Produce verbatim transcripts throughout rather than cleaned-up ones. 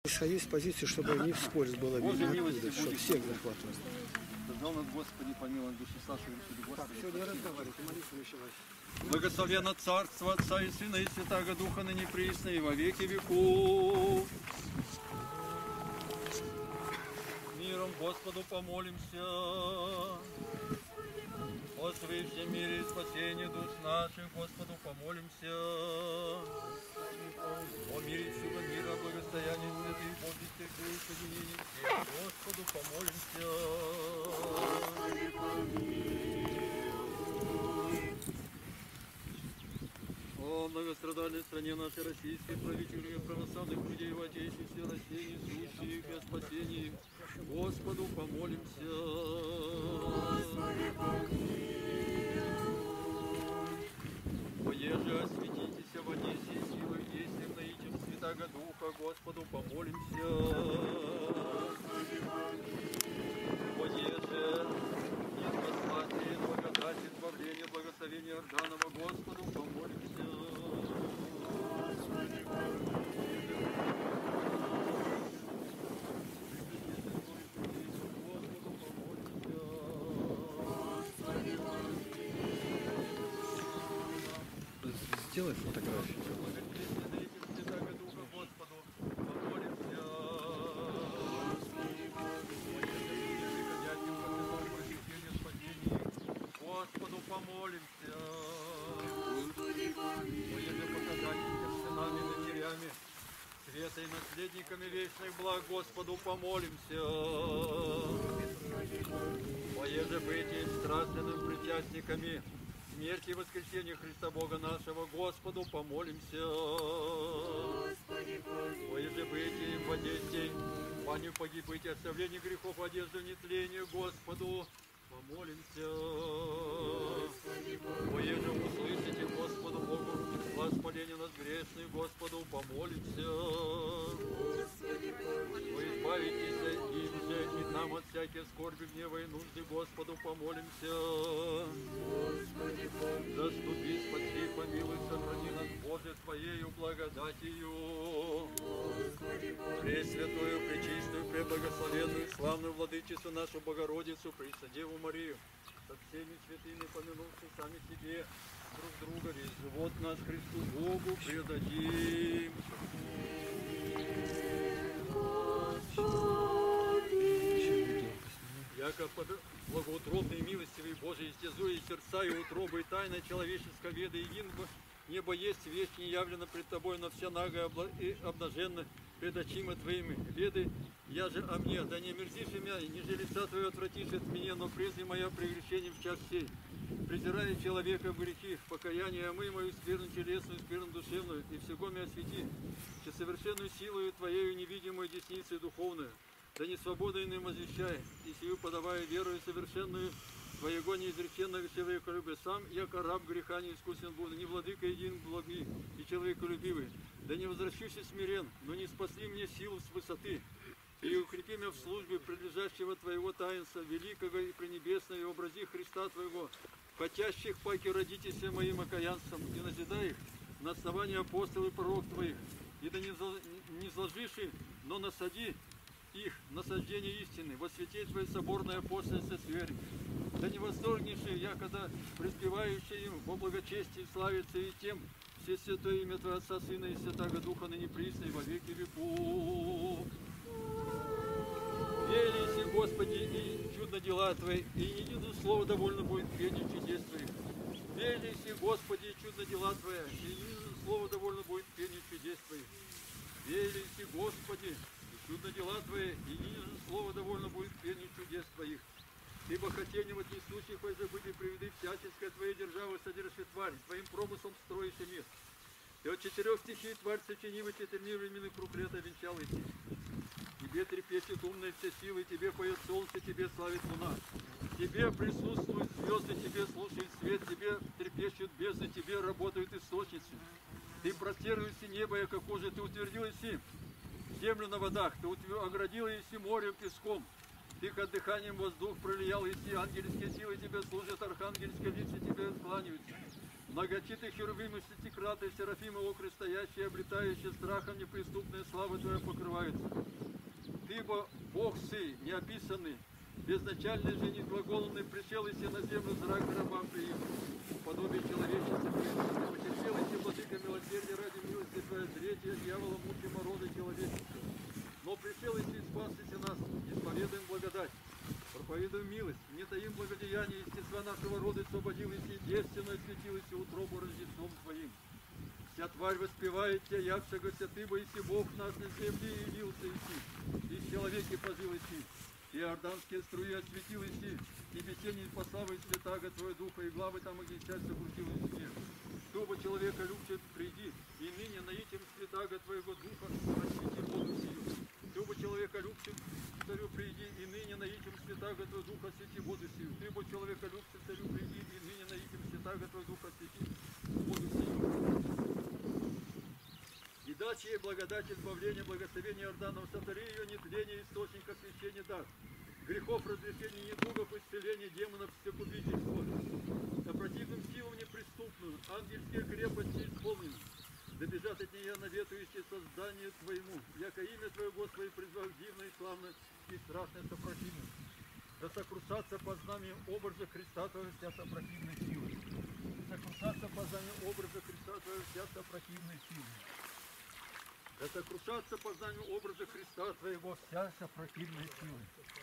Исходить с позиции, чтобы не вскользь было видно, откуда, чтобы всех захватывать. Создал нас, Господи, помилуй души Саши, Господи. Так, все, не разговаривайте, молитва началась. Благословенно Царство Отца и Сына и Святаго Духа, ныне присно и во веки веков. Миром Господу помолимся. О свыше мире и спасении душ наших, Господу помолимся. О мире всего мира, благостоянии святых Божьих церквей, соединении всех, Господу помолимся. О многострадальной стране нашей российской, правителях православных людей в Отечестве, России, несущих и спасении, Господу помолимся. Оеже осветитесь в Одессе силой действием наитием Святаго Духа, Господу помолимся. Оеже избаслание, благодать, избавление, благословение Орданова, Господу помолимся. Сделай фотографию. Господу помолимся. Моими показателями, сынами, дочерями, света и наследниками вечных благ, Господу помолимся. Моеже бытием страстным причастниками смерти и воскресения Христа Бога нашего, Господу помолимся. Моеже бытием в Одессе, баню погибыть, оставление грехов, одежду нетления, Господу помолимся. Моеже услышите Господу Богу, воспаление нас грешных, Господу помолимся. Вы избавитесь им же и нам от всяких скорби, гнева и нужды, Господу помолимся. Заступи, спаси, помилуй, сохрани нас, Боже, Твоею благодатью. Пресвятую, пречистую, преблагословенную, славную владычицу нашу Богородицу, Пресвятую Марию, со всеми святыми, помянувши сами себе, друг друга, весь живот наш Христу Богу предадим. Яко под благоутробной милостивой Божией стезуя сердца и утробы, и тайна человеческого веда единого, небо есть вещь не явлена пред Тобой, но вся нага и обнаженна пред очима Твоими. Веды, я же о мне, да не мерзишь меня, и ниже лица Твое отвратишь от меня, но прежде моя прегрешение в час сей. Презирая человека в грехи, в покаянии, омый мою скверну телесную, скверну душевную, и всего меня освети, че совершенную силою Твоею невидимую десницей духовную, да не свободой иным возвещай, и сию подавая верою совершенную, Твоего неизреченного человеколюбия. Сам, яко раб греха не искусен буду, не владыка един благий и человеколюбивый, да не возвращусь смирен, но не спасли мне силу с высоты, и укрепи меня в службе предлежащего Твоего таинства, великого и пренебесного, и образи Христа Твоего, хотящих паки родитесь моим окаянством, и назидай их на основании апостолов и пророк Твоих, и да не зложишь их, но насади их насаждение истины, во свете Твоей соборной апостольской сфере. Да не восторгнешься, я когда преспевающий им во благочестии славится и тем все святое имя Твоего Отца, Сына и Святаго Духа, ныне присно и во веки веков. Велися, Господи, и чудно дела Твои, и ни единое слово довольно будет пению чудес Твоих. Велися, Господи, и чудно дела Твои, и ни единое слово довольно будет пению чудес Твоих. Велися, Господи, и чудно дела Твои, и ни единое слово довольно будет пению чудес Твоих. Ибо хотением от несущих возобыли приведы всяческая Твоя держава, содержит тварь, Твоим промыслом строишь мир. И от четырех стихий тварь сочинила четырьмя временных круг лета венчал идти. Тебе трепещет умная все силы, Тебе поет солнце, Тебе славит луна. Тебе присутствуют звезды, Тебе слушает свет, Тебе трепещут бездны, Тебе работают источницы. Ты простерлился небо, яко кожа, Ты утвердил иси землю на водах, Ты оградил иси морем песком. Ты к дыханием воздух пролиял, иси ангельские силы Тебе служат, архангельские лица Тебе кланяются. Многочитых херувимы, шестикраты, серафимы, окрестоящие, облетающие страхом неприступная слава Твоя покрывается. Ты, бо Бог Сы, неописанный, безначальный же, неглаголанный, пришел и се на землю зрак раба приим, подобие человечества приим. Потерпел и се, владыка милосердия, ради милости Твоя, третья, дьявола, мучимо рода человеческого. Но пришел и се, спас и нас, исповедуем благодать. Проповедуем милость, не таим благодеяние, естества нашего рода освободил и си, девственно осветил и си утробу Рождеством Твоим. Вся тварь воспевает Тебя, явшегося Ты, бо иси Бог наш на земле явился и си, и в человеке пожил и си, и иорданские струи осветил и си, и бесенний пославы святаго Твоего Духа, и главы там и счастье крутил и си. Чтобы человека любче приди, и ныне наитим святаго Твоего Духа освети воду сию. Чтобы человека любче царю приди, и ныне наитим святаго Твоего Духа освети воду сию. Ты, бо человека любче царю приди, и ныне наитим святаго Твоего Духа освети воду сию. И дача ей благодать, избавления, благословения Иорданов, сотвори ее нетление, источник освящения дар. Грехов, разрешения, недугов, исцеления, демонов, всекубительства. А противным силам неприступную, ангельские крепости исполнены. Добежат от нее наветующие созданию Твоему, яко имя Твое, Господи, призвав дивно и славно, и страшное сопротивное. Да сокрушаться по знамению образа Христа Твоего вся сопротивная сила. Сокрушаться по знамению образа Христа Твоего вся сопротивная сила. Да сокрушаться по знанию образа Христа Твоего вся сопротивная сила.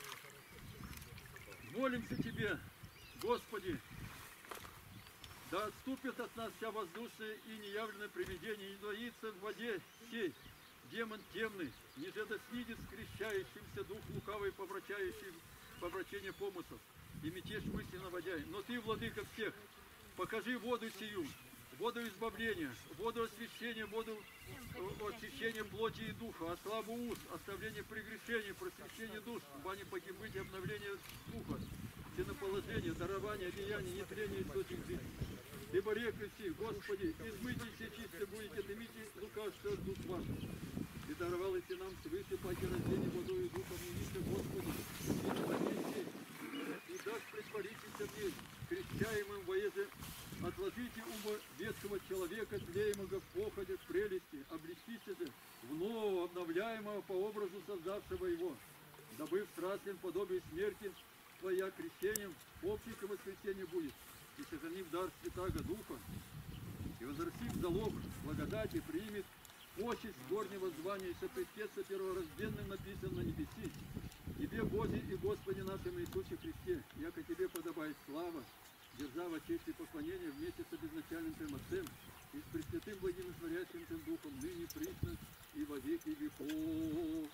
Молимся Тебе, Господи, да отступит от нас вся воздушная и неявленное привидение, не двоится в воде сей, демон темный, ниже да снидет скрещающимся дух лукавый, поврачающий поврачение помыслов, и мятеж мысли наводяй. Но Ты, владыка всех, покажи воду сию, воду избавления, воду освящения, воду очищения плоти и духа, ослабу уст, оставление прегрешений, просвещение душ, бане погибыть, обновление духа, всенаположение, дарование, деяние, нетление источник жизни. Ибо рекли все, Господи, измыйте все чисто будете, дымите лукавство от дух ваших. И даровал и нам свыше паки рождения водою и духом, явите Господи, и спасите, и дашь предпаритесь мне, крещаемым воеже, отложите ума ветхого человека, тлеемого в походе, в прелести, обличите же в нового, обновляемого по образу создавшего его, дабы в страстном подобии смерти Твоя крещением, общим воскресенье будет, и сохранив дар Святаго Духа, и возвратив залог благодати, примет почесть горнего звания, и сопредстется перворожденным написан на небеси, Тебе, Боже и Господи нашим Иисусе Христе, яко Тебе подобает слава, держава, честь и поклонение вместе с обезначальным Твоим Отцем и с Пресвятым Благим и Творящим Твоим Духом, ныне, присно и во веки веков.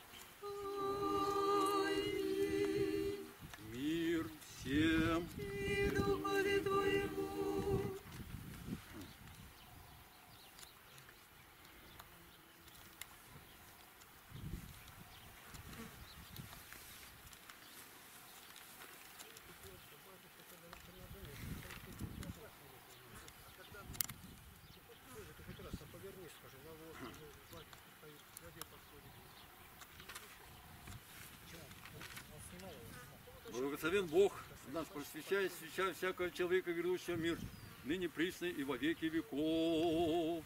Мир всем. И Духове Твоему. Благословен Бог, нас просвещает, свеча всякого человека, грядущего мир, ныне присно и во веки веков.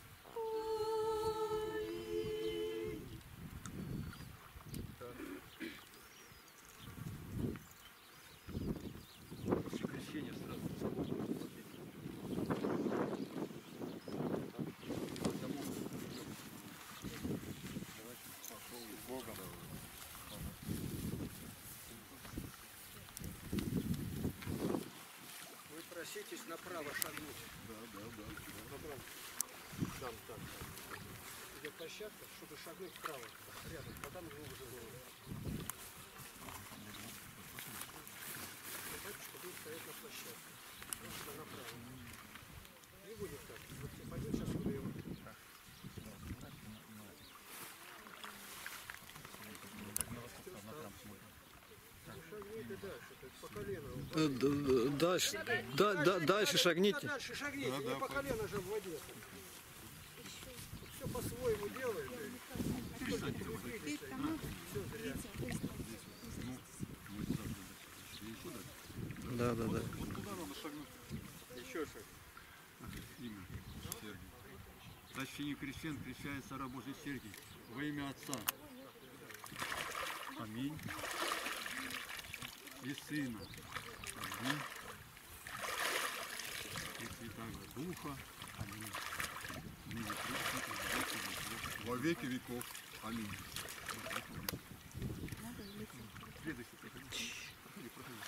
После крещения сразу. Богом. Проситесь направо шагнуть. Да, да, да. Направо. Там, там. Идет площадка, чтобы шагнуть вправо. Рядом. Потом глубже голову. Батюшка будет стоять на площадке. Просто направо. Не будет так. Вот пойдет сейчас влево. Шагните дальше, то есть по колено. Дальше, да, да, дальше шагните. Дальше шагните, Да, не да, по колено же в воде. Все по-своему делаете. Все зря. Да, да, да. Вот куда надо шагнуть? Еще шаг. Именно. Священник крещен, крещается раб Божий Сергий во имя Отца. Аминь. И Сына. Аминь. И Святаго Духа. Аминь. Ныне присно и во веки веков. Во веки веков. Аминь. Следующий проходи. Проходи, проходи.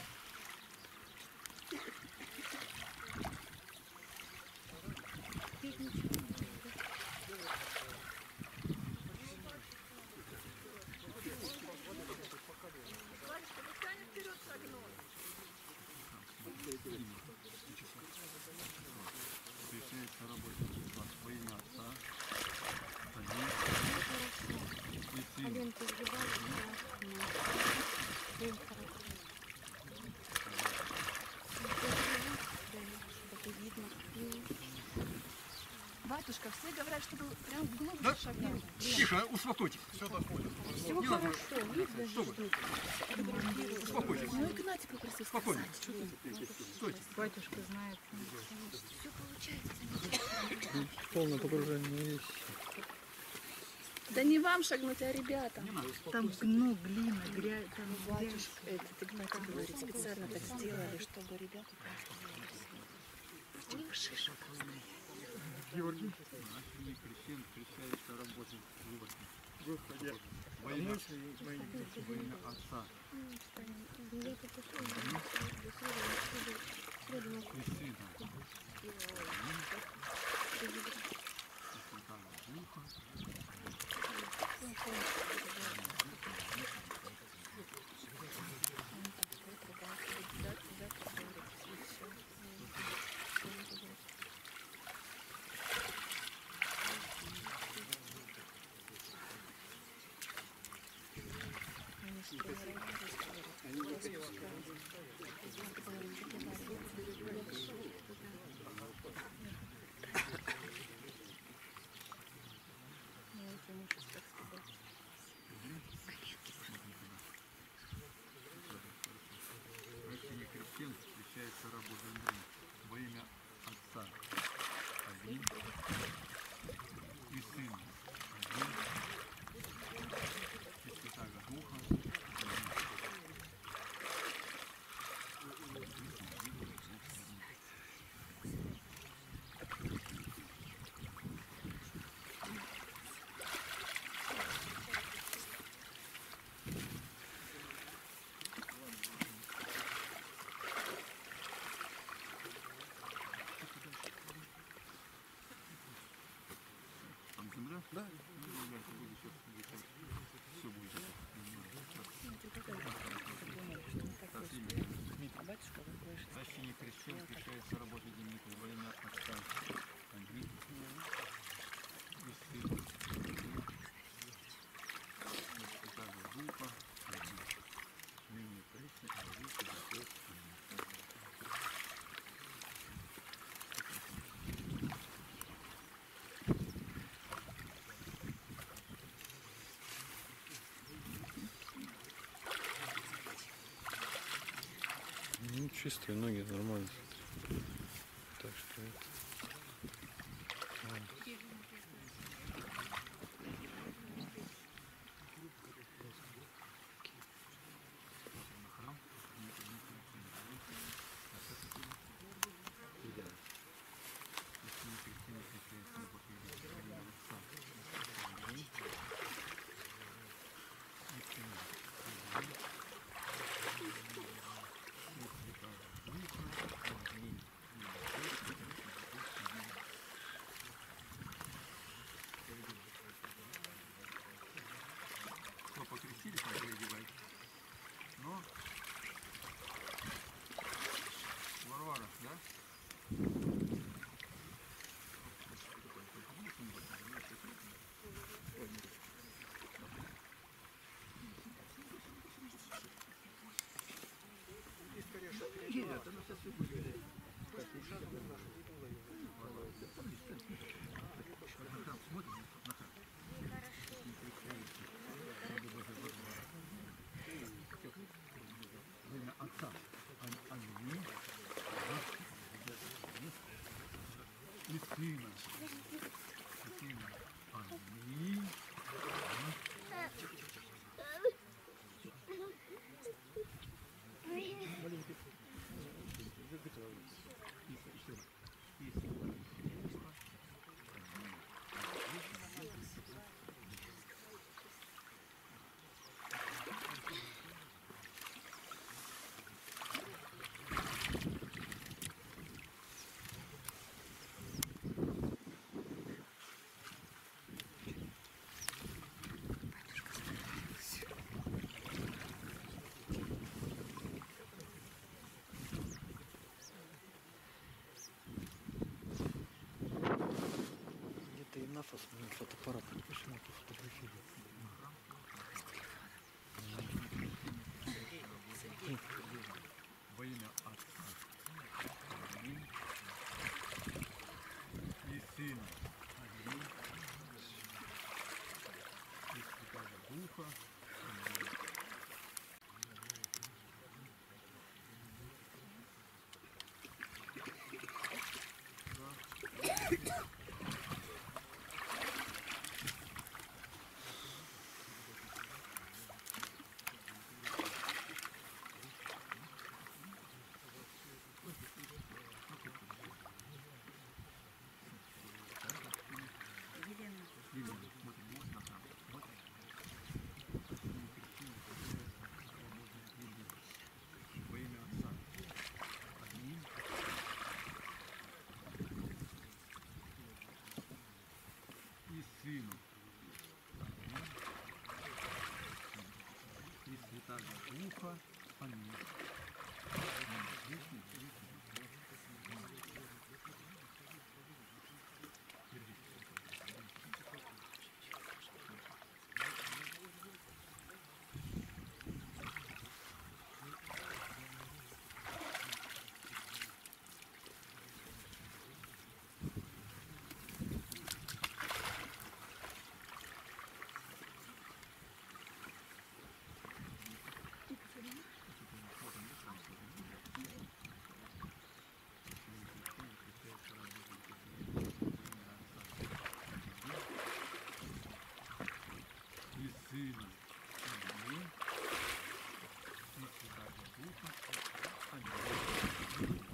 Крещается работа во имя Отца. Аминь. И Сына. Батюшка, все говорят, чтобы прям глубже шагнуть. Тихо, успокойтесь. Все доходит. Все хорошо, видно, Что вы? Успокойтесь. Ну, Игнатий попросил Спокойно. сказать. Стойте. Батюшка знает. Все получается. Полное погружение есть. Да не вам шагнуть, а ребятам. Там дно, глина, грязь, там грязь. Батюшка, этот Игнатий говорит, специально так сделали, чтобы ребята просто не шиша. Георгий. Священник крещен, крещается раб Божий Господи. Во имя во имя Отца. И Сына. И Святаго Духа. Священник крещен, крещается раб Божий Андрей во имя Отца. Аминь. И Сына. Аминь. И Святаго Духа. Там земля? Да. Ну, ребята, будет сейчас все будет. Так, имя. Священник крещен, крещается работа Дмитрия во имя Отца. Аминь. И Сына. И Святаго Духа. Аминь. Ныне присно и во веки веков. Аминь. Ну, чистые ноги, нормально. Так что это... Аминь. Духа. Аминь. И Сына. Аминь. И Святаго Духа. Аминь.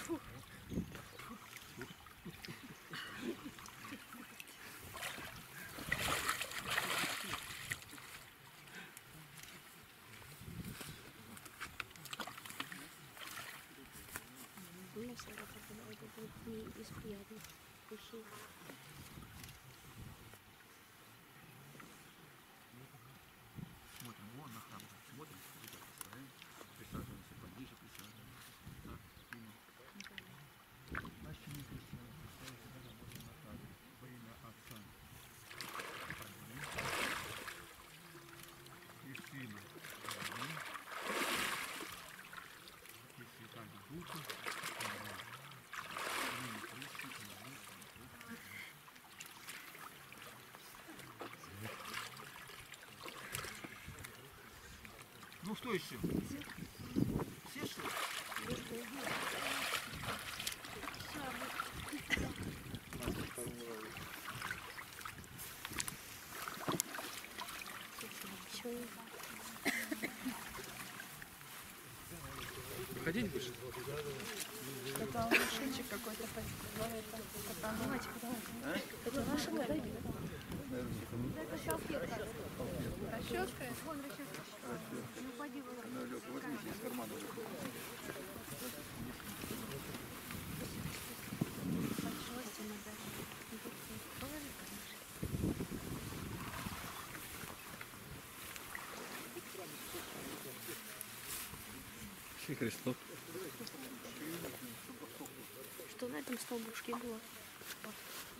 У нас это будет не из приятных вещей. Смотрим, вон на храм, смотрим, ребята, стоим, присаживаемся поближе, присаживаемся. Так, имя. Наще не крестьяне, представить себя работу на храме, во имя Отца. Аминь. И Сына. Аминь. И Святаго Духа. Аминь. Аминь. Христе, аминь. Ну что еще? Все что ли? Ходить будешь? Это машинчик какой-то. Давайте, давайте. Это ваша вода? Это салфетка. Расческа? Вон расческа. Ну, поди вон. Возьмите из кармана. Все Христов. Что на этом столбушке было?